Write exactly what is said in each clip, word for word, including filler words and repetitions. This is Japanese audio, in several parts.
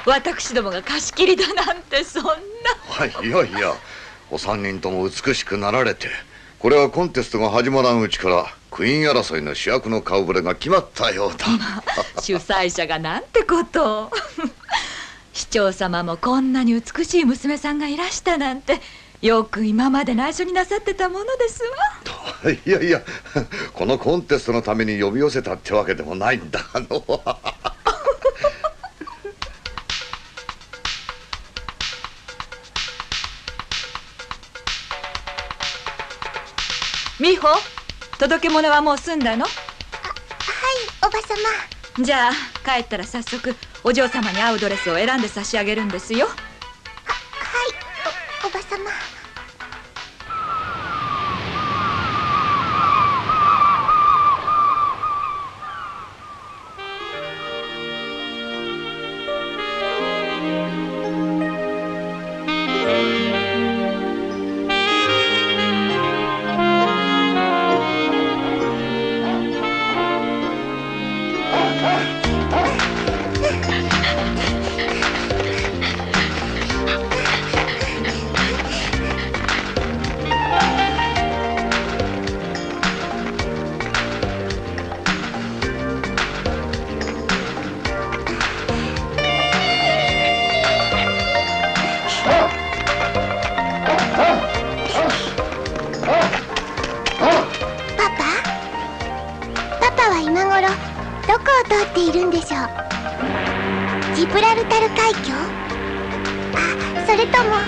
私どもが貸し切りだなんてそんな。 はい、いやいや、お三人とも美しくなられて、これはコンテストが始まらんうちからクイーン争いの主役の顔ぶれが決まったようだ。 主催者がなんてことを。市長様もこんなに美しい娘さんがいらしたなんて、よく今まで内緒になさってたものですわ。いやいや、このコンテストのために呼び寄せたってわけでもないんだ。あの美穂、届け物はもう済んだの？ あ、はい、おばさま。じゃあ帰ったら早速お嬢様に合うドレスを選んで差し上げるんですよ。は、はい、 お、おばさま。いるんでしょう。ジブラルタル海峡？あ、それとも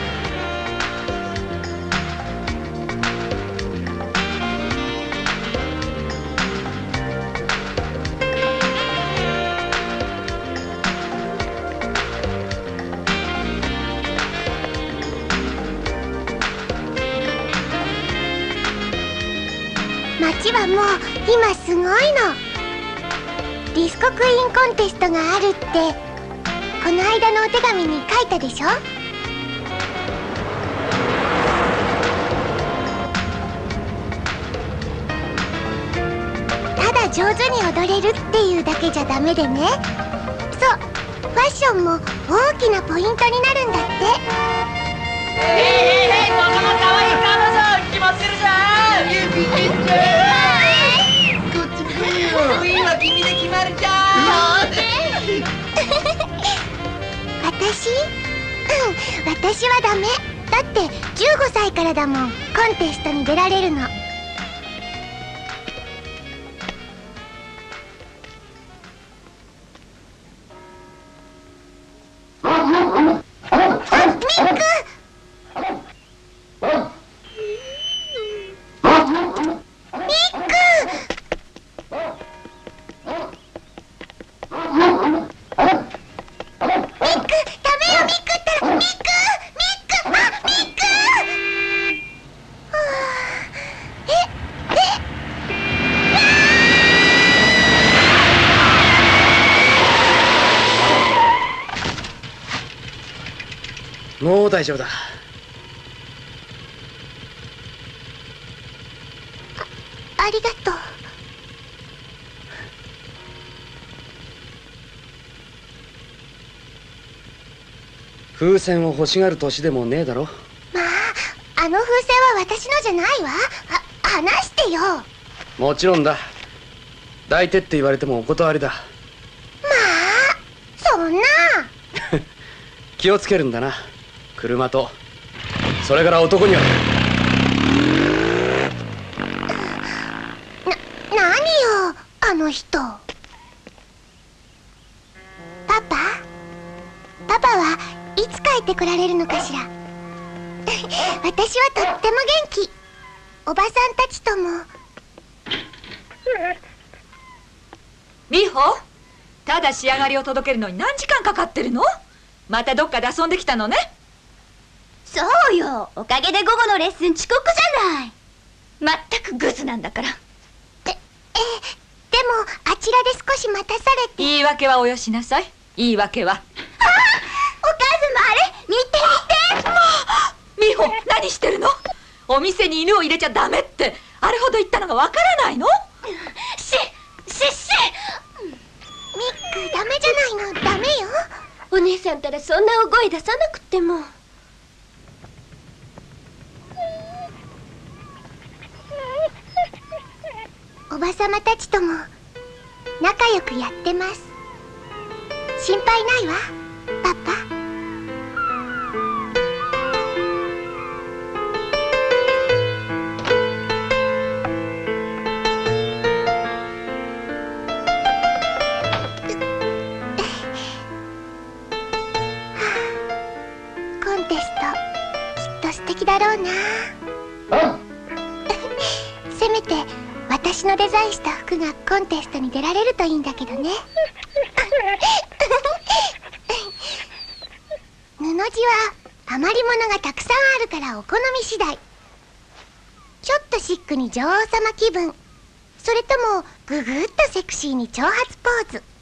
街はもう今すごいの。ディスコクイーンコンテストがあるってこの間のお手紙に書いたでしょ。ただ上手に踊れるっていうだけじゃダメでね。そう、ファッションも大きなポイントになるんだって。 へいへいへい、ここの可愛い彼女決まってるじゃん。ゆきちちゃん、クイーンは君で決まるじゃん。 私？うん、私はダメ。だってじゅうごさいからだもん、コンテストに出られるの。 もう大丈夫だ。 あ、ありがとう。 風船を欲しがる年でもねえだろ。 まあ、あの風船は私のじゃないわ。あ、話してよ。 もちろんだ。抱いてって言われてもお断りだ。 まあ、そんな。 気をつけるんだな、車と。それから男にはな、何よあの人。パパパパはいつ帰ってこられるのかしら。私はとっても元気。おばさんたちとも。 美穂、ただ仕上がりを届けるのに何時間かかってるの？またどっかで遊んできたのね。 そうよ、おかげで午後のレッスン遅刻じゃない。まったくグズなんだから。 え、え、でもあちらで少し待たされて。 言い訳はおよしなさい。言い訳は。ああ、 お母様、あれ見て見て。 もう美穂、何してるの？お店に犬を入れちゃダメってあれほど言ったのがわからないの？ しししミック、ダメじゃないの。ダメよ。 お姉さんたらそんな大声出さなくても。おばさまたちとも仲良くやってます。心配ないわ、パパ。コンテストきっと素敵だろうな。せめて私のデザインした服がコンテストに出られるといいんだけどね。布地は余り物がたくさんあるからお好み次第。ちょっとシックに女王様気分、それともググッとセクシーに長髪ポーズ。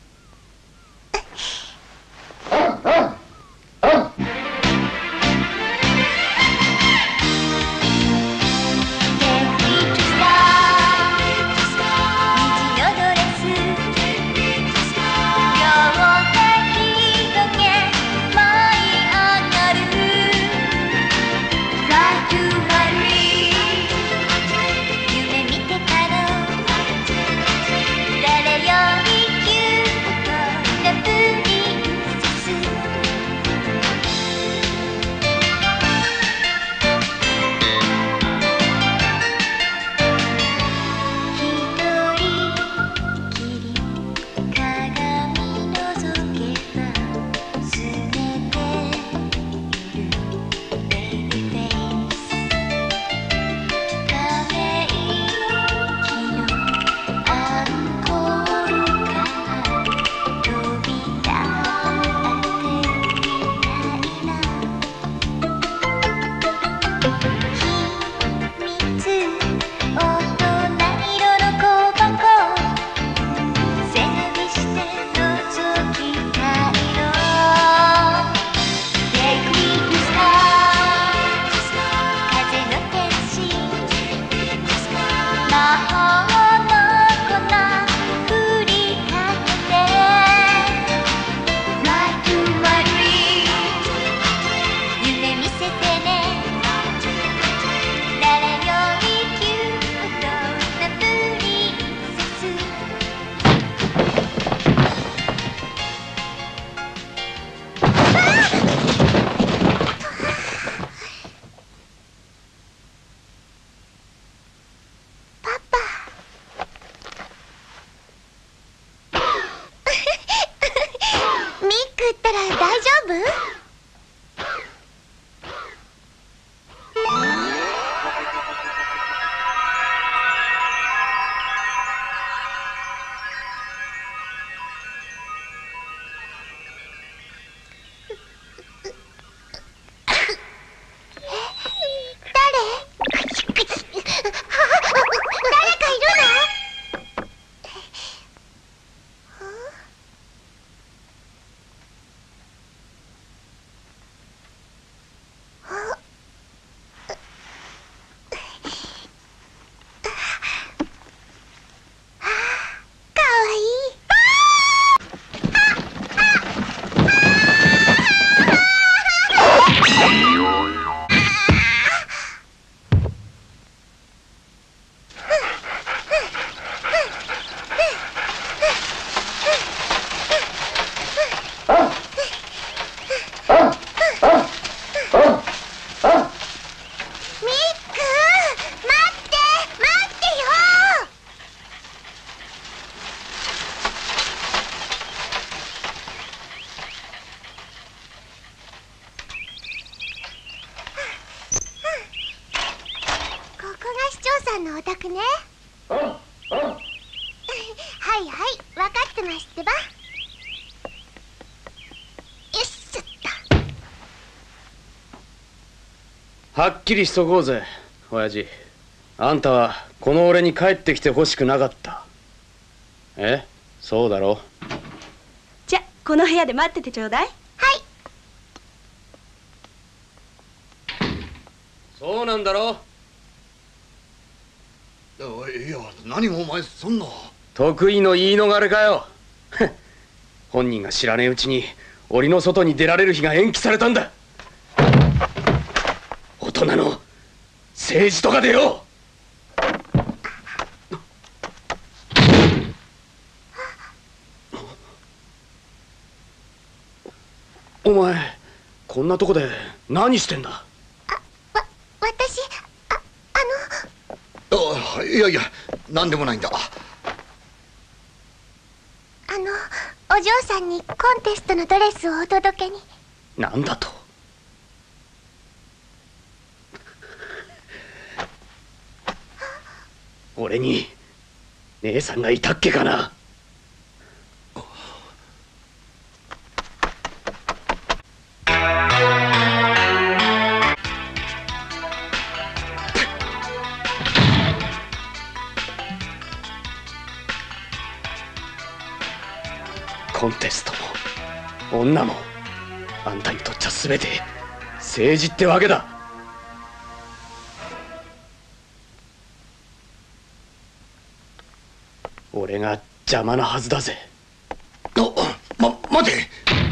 のお宅ね。はいはい、分かってますってば。よっしゃった。 はっきりしとこうぜ、親父。あんたはこの俺に帰ってきてほしくなかった。え、そうだろ。 じゃ、この部屋で待っててちょうだい。 はい。 そうなんだろ。 いや、何もお前そんな。 得意の言い逃れかよ。本人が知らねえうちに檻の外に出られる日が延期されたんだ。大人の政治とかでよ。お前こんなとこで何してんだ。 あ、わ、私、あ、あのあいやいや、何でもないんだ。 あの、お嬢さんにコンテストのドレスをお届けに。 なんだと。俺に姉さんがいたっけかな。コンテストも女もあんたにとっちゃ全て政治ってわけだ。俺が邪魔なはずだぜ。 あ、ま、待て。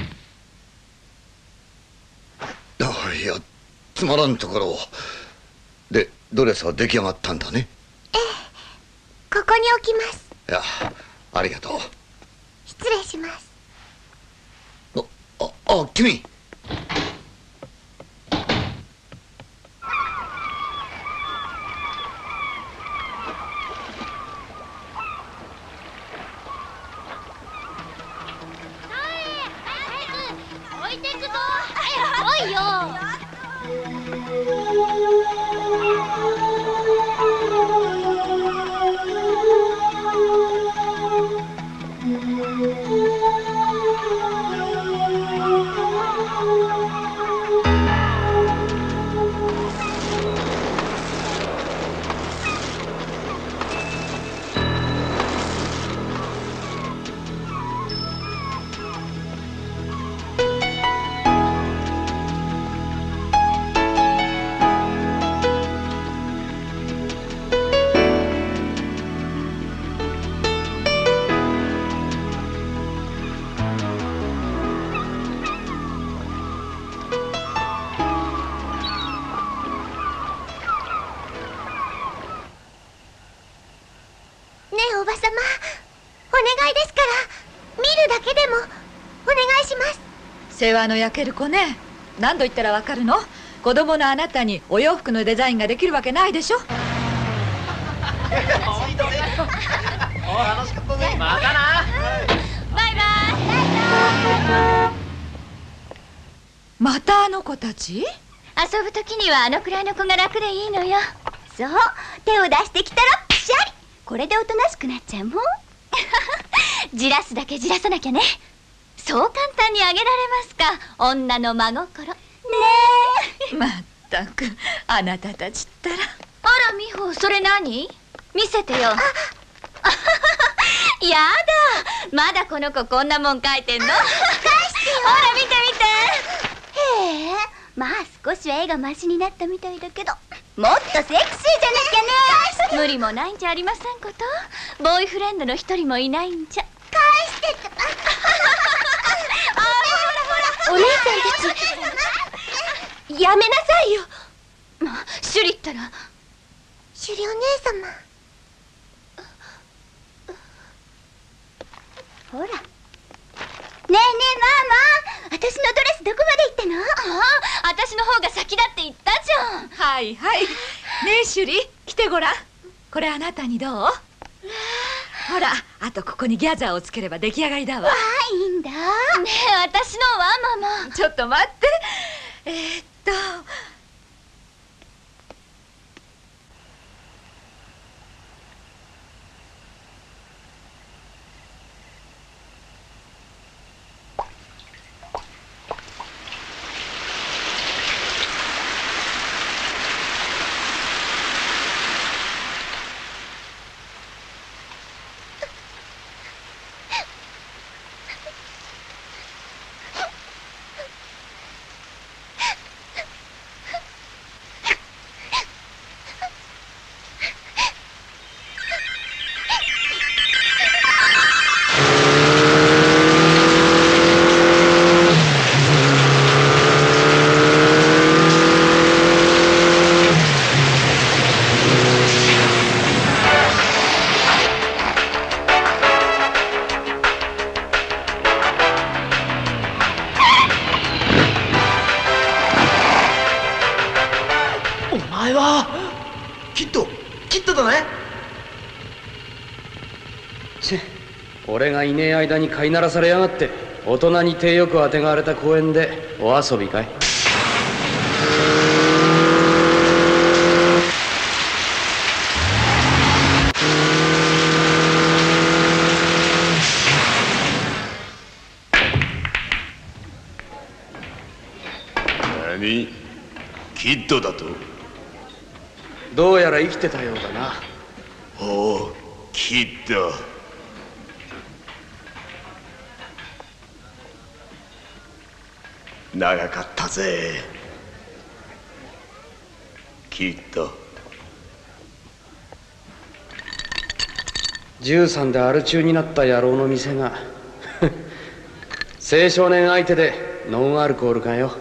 あ、いや、つまらんところを。で、ドレスは出来上がったんだね。 ええ、ここに置きます。 いや、ありがとう。 失礼します。 あ、あ、あ、君。 置いてくぞ。来いよ。ねえおばさま、お願いですから見るだけでもお願いします。 世話の焼ける子ね。何度言ったらわかるの。子供のあなたにお洋服のデザインができるわけないでしょ。 またな。 バイバイ。 またあの子たち？ 遊ぶ時にはあのくらいの子が楽でいいのよ。そう、手を出してきたらピシャリ。これでおとなしくなっちゃうもん。じらすだけじらさなきゃね。そう簡単にあげられますか、女の真心。ねえ。 まったくあなたたちったら。 あら美穂、それ何？見せてよ。やだ、まだこの子こんなもん描いてんの？返してよ。ほら見て見て。へえ、まあ少しは絵がマシになったみたいだけど、もっとセクシーじゃなきゃね。無理もないんじゃありませんこと。ボーイフレンドの一人もいないんじゃ。返してってば。あ、ほらほら、お姉さんたちやめなさいよ。まあ、シュリったら。 シュリお姉様。 ほら。ねえねえ、ママ、私のドレスどこまで行ったの？ああ、私の方が先だって言ったじゃん。 はいはい。ねえシュリ、来てごらん。これあなたにどう？ほら、あとここにギャザーをつければ出来上がりだわ。 ああ、いいんだ。ねえ、私のはママ。 ちょっと待って。えー、っと前はキッドキッドだね。 チェ、俺がいねえ間に飼いならされやがって。大人に手よくあてがわれた公園でお遊びかい。 何？キッドだと？ どうやら生きてたようだな。 おう、キッド。長かったぜ、キッド。 じゅうさんでアル中になった野郎の店が青少年相手でノンアルコールかよ。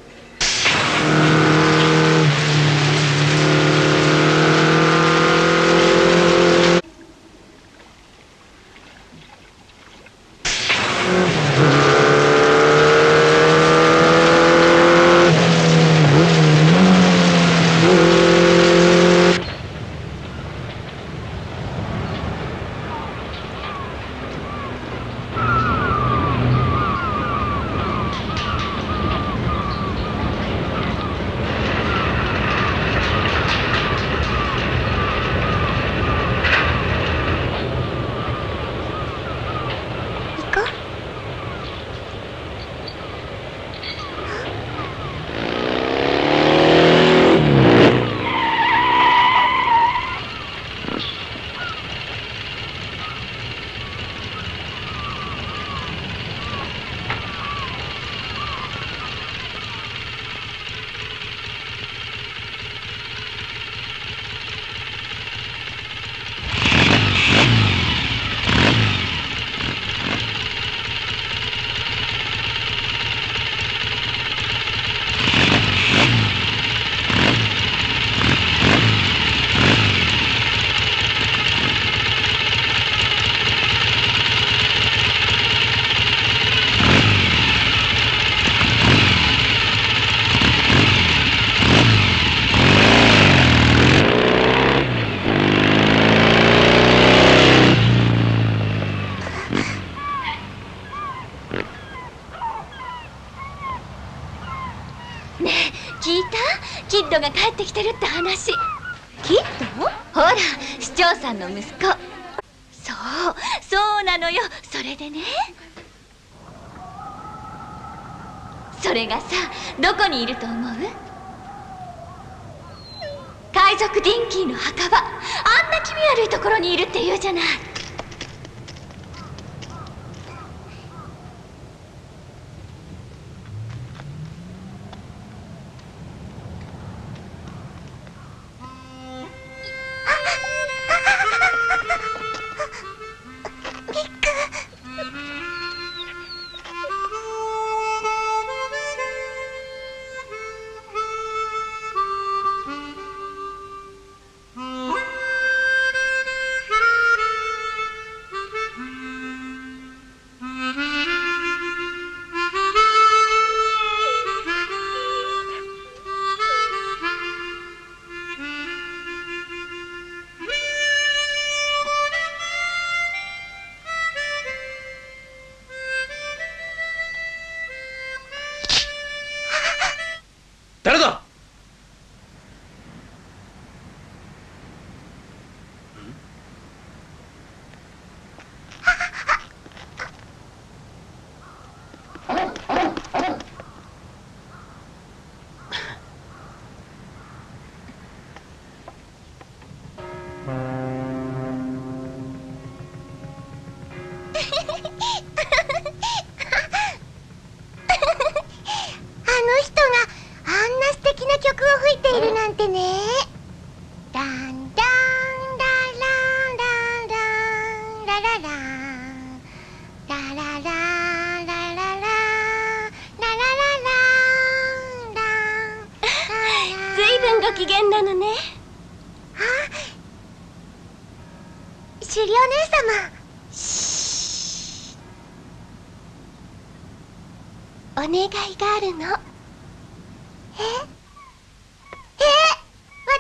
キッドが帰ってきてるって話。キッド？ほら、市長さんの息子。そうそうなのよ。それでね、それがさ、どこにいると思う？海賊ディンキーの墓場。あんな気味悪いところにいるって言うじゃない。 誰だ？ ご機嫌なのね。あ、シリお姉様。シー。お願いがあるの。ええ、私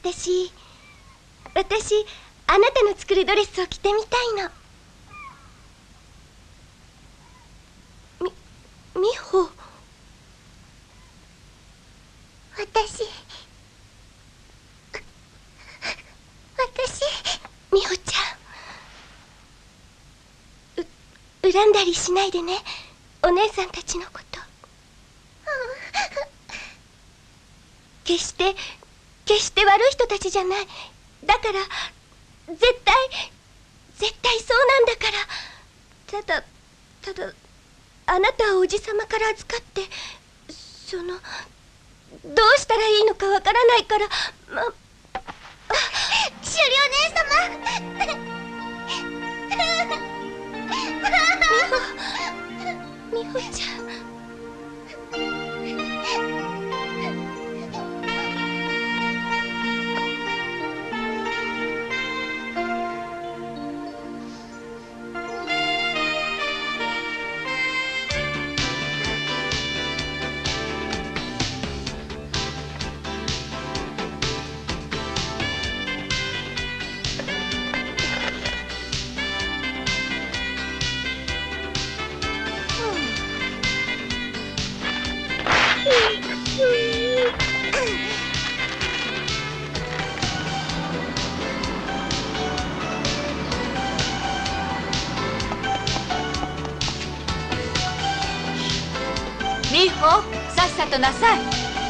私私あなたの作るドレスを着てみたいの。み美穂、私私美穂ちゃん、う恨んだりしないでね、お姉さんたちのこと。決して決して悪い人たちじゃない。だから絶対絶対そうなんだから。ただただあなたをおじさまから預かって、そのどうしたらいいのかわからないから、ましおりお姉様美穂美穂ちゃん。 美穂、さっさとなさい。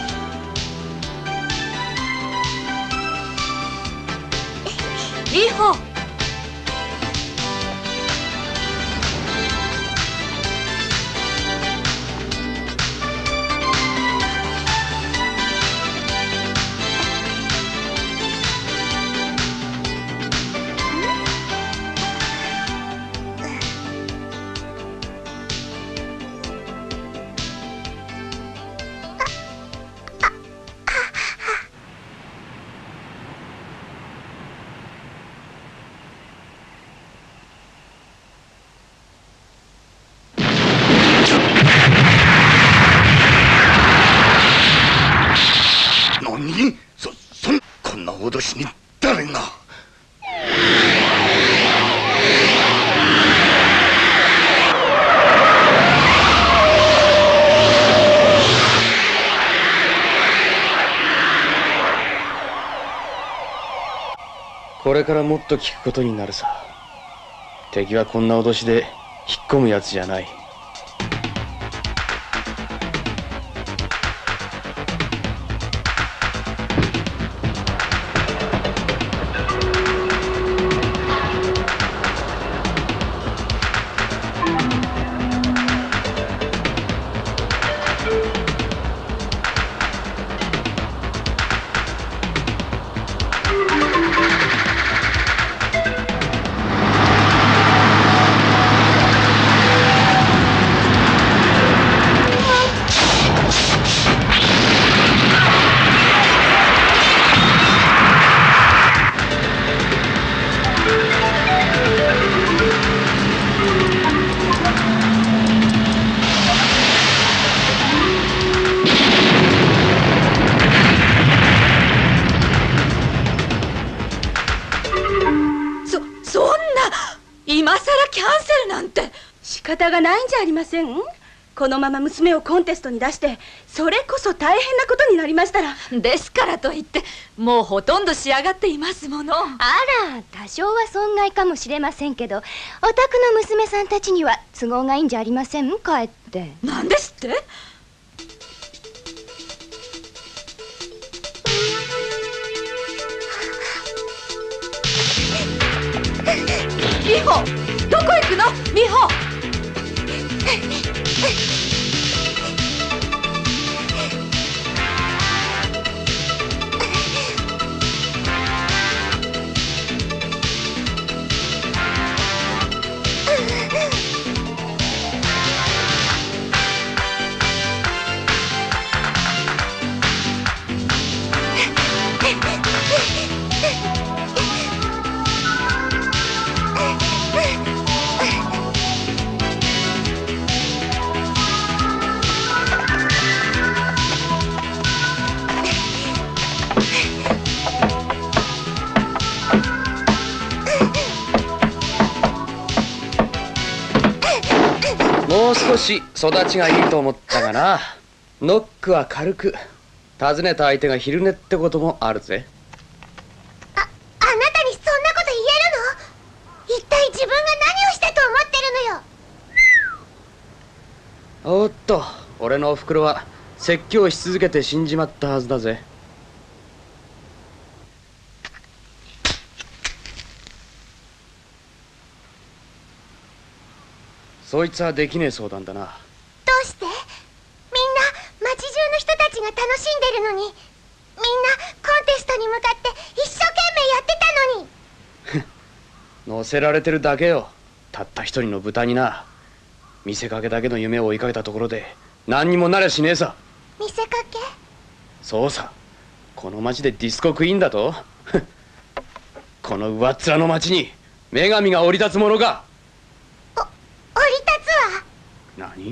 美穂、 そ、そん、こんな脅しに誰が。 これからもっと聞くことになるさ。敵はこんな脅しで引っ込むやつじゃない。 仕方がないんじゃありません。このまま娘をコンテストに出してそれこそ大変なことになりましたら。 ですからといってもうほとんど仕上がっていますもの。 あら、多少は損害かもしれませんけど、お宅の娘さんたちには都合がいいんじゃありませんかえって。 なんですって？美穂、どこ行くの？美穂。 もう少し育ちがいいと思ったがな。ノックは軽く、訪ねた相手が昼寝ってこともあるぜ。 あ、あなたにそんなこと言えるの？一体自分が何をしたと思ってるのよ。 おっと、俺のおふくろは説教し続けて死んじまったはずだぜ。そいつはできねえ相談だな。 どうして？みんな町中の人たちが楽しんでるのに、みんなコンテストに向かって一生懸命やってたのに。 乗せられてるだけよ。たった一人の豚にな。見せかけだけの夢を追いかけたところで何にもなりゃしねえさ。 見せかけ？ そうさ。この町でディスコクイーンだとこの上っ面の町に女神が降り立つものか。 お降り立つわ。 何？ きっと夢いっ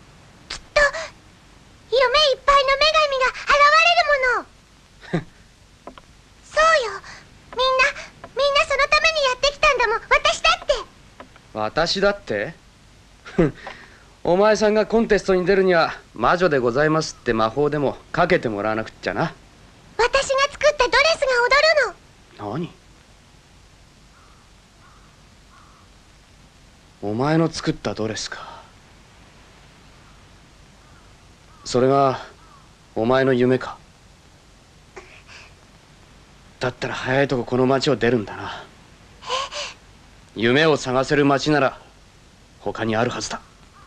ぱいの女神が現れるものそうよ。みんなみんなそのためにやってきたんだもん。私だって。 私だってお前さんがコンテストに出るには魔女でございますって魔法でもかけてもらわなくっちゃな。 私が作ったドレスが踊るの。 何？お前の作ったドレスか。それがお前の夢か。だったら早いとここの町を出るんだな。夢を探せる町なら他にあるはずだ。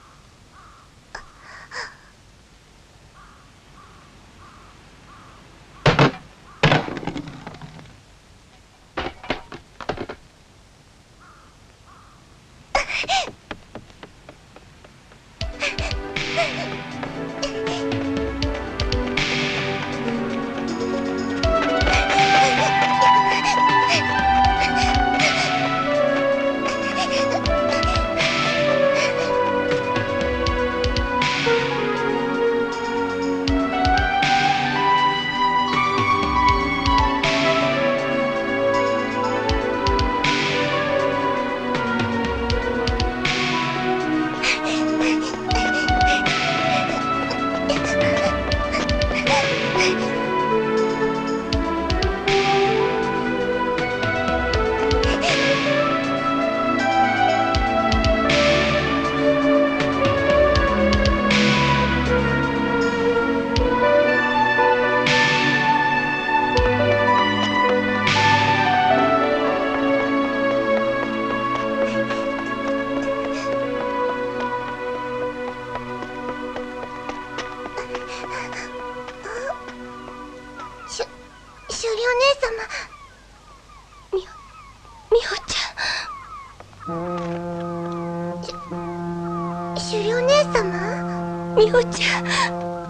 美穂ちゃん、ごめんなさい。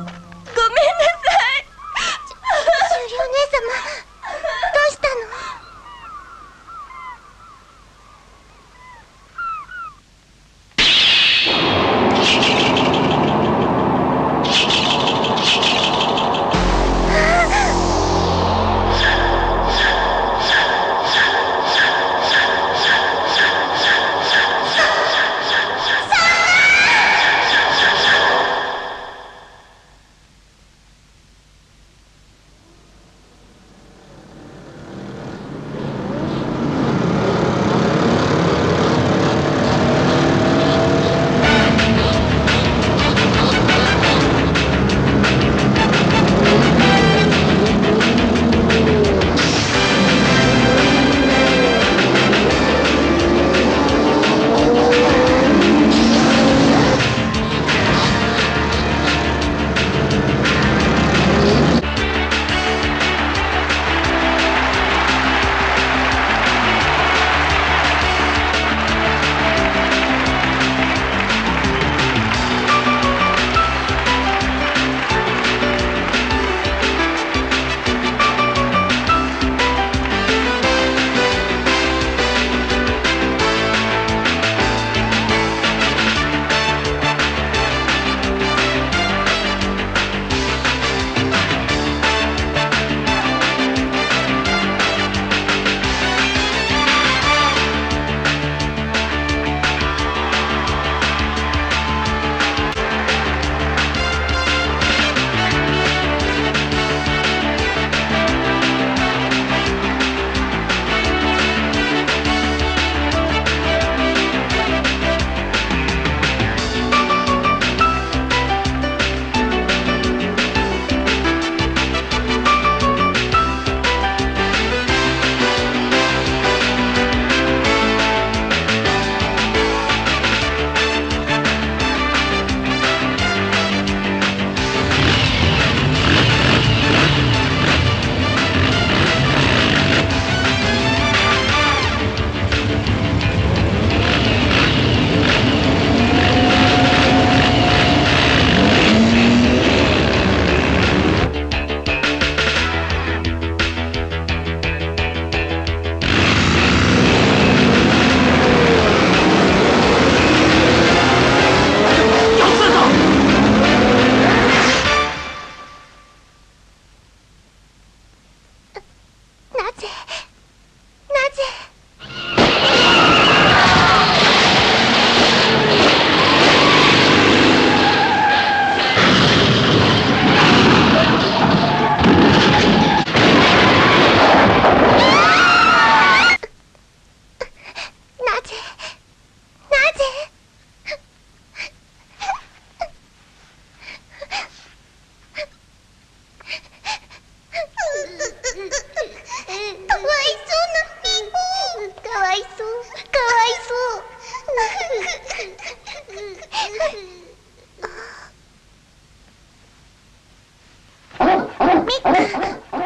修理お姉様、どうしたの？ ミック。え？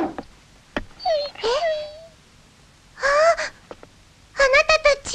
ああ、あなたたち。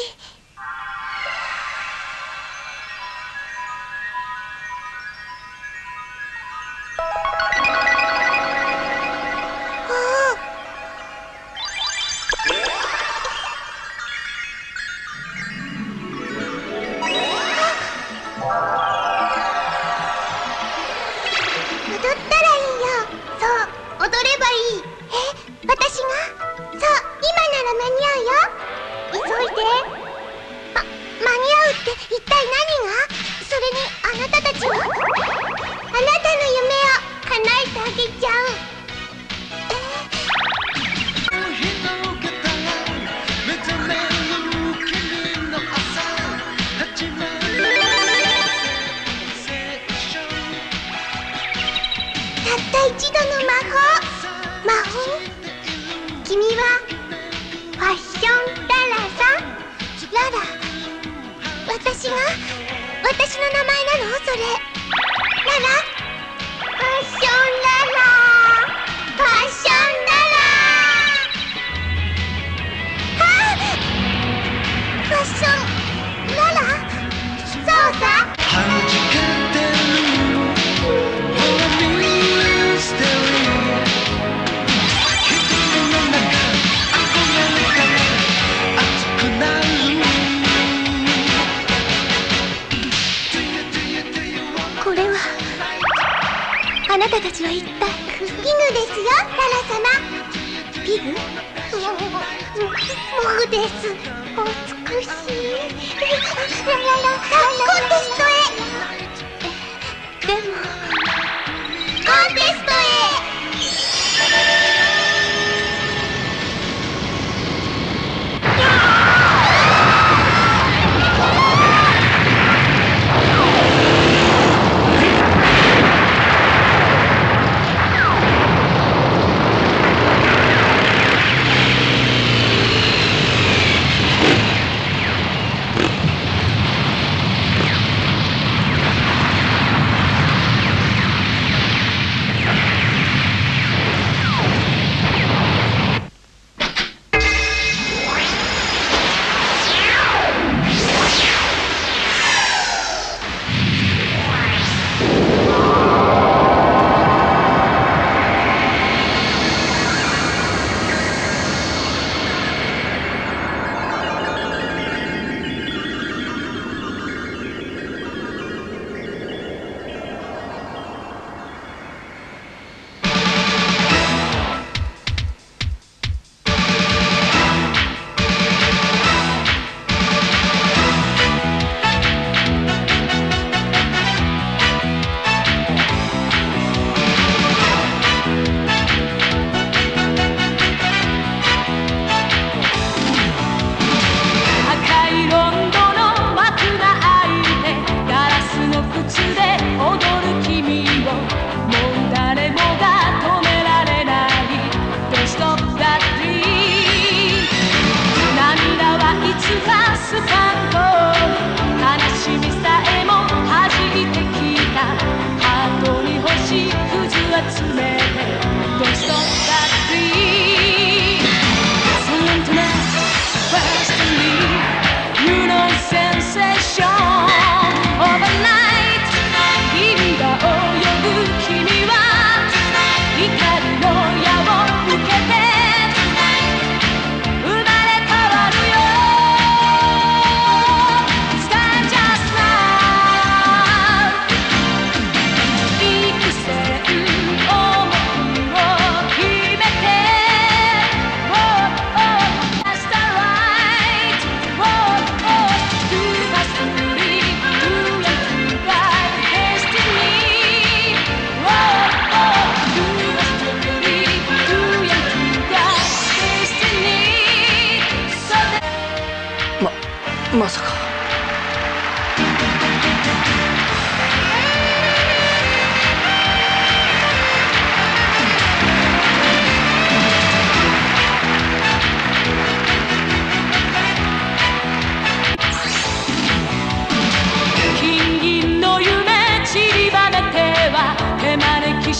「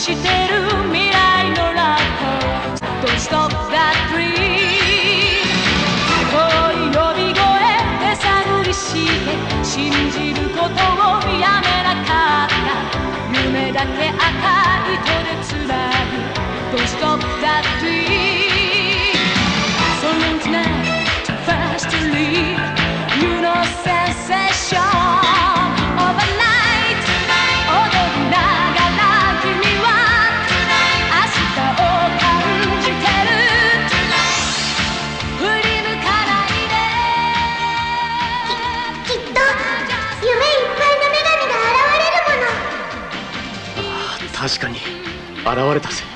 してる未来のラット Don't stop that dream 遠い呼び声で探りして信じることをやめなかった夢だけ赤い糸でつなぐ Don't stop that dream So long tonight too fast to leave You know sensation overnight 踊りながら君は明日を感じてる振り向かないできっと夢いっぱいの女神が現れるもの。 ああ、確かに現れたぜ。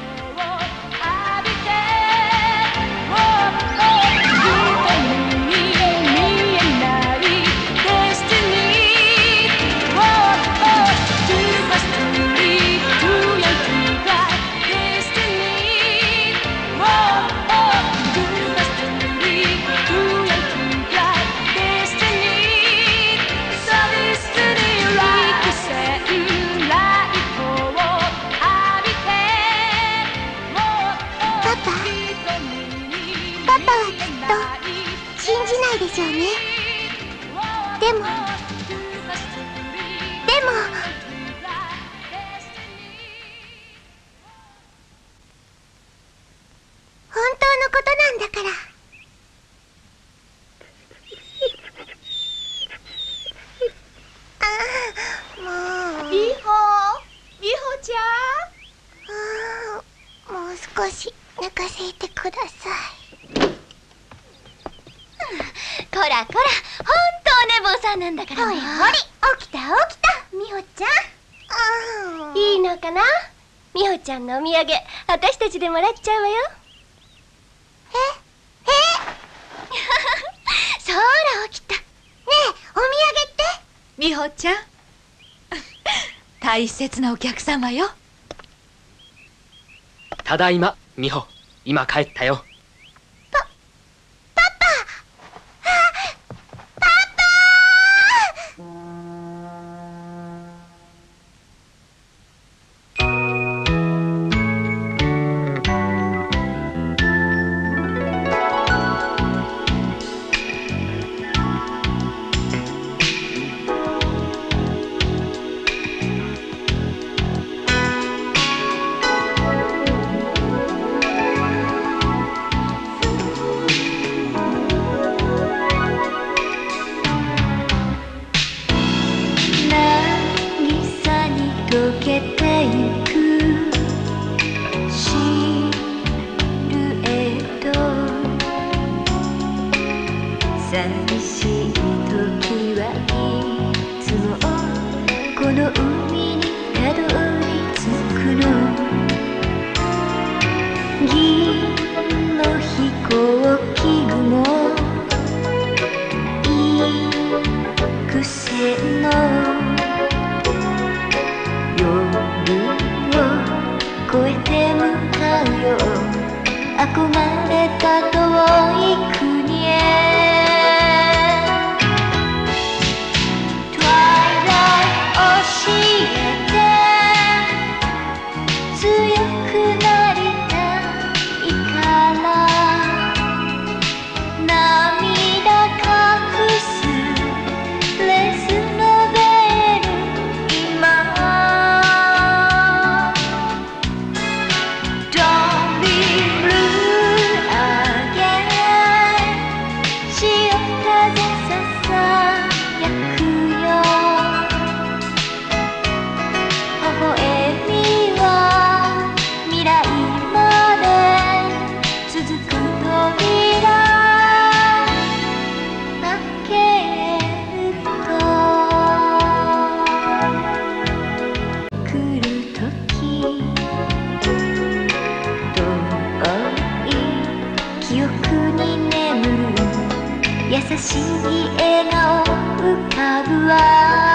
でしょうね。でもでも本当のことなんだから。ああ、もう。 美穂、美穂ちゃん。もう少し寝かせてください。 こらこら、本当寝坊さんなんだからね。 ほりほり、 起きた起きた、美穂ちゃん。いいのかな、美穂ちゃんのお土産、私たちでもらっちゃうわよ。 ええそら起きた。ねえ、お土産って美穂ちゃん大切なお客様よ。 ただいま、美穂。今帰ったよ。 優しい笑顔浮かぶわ。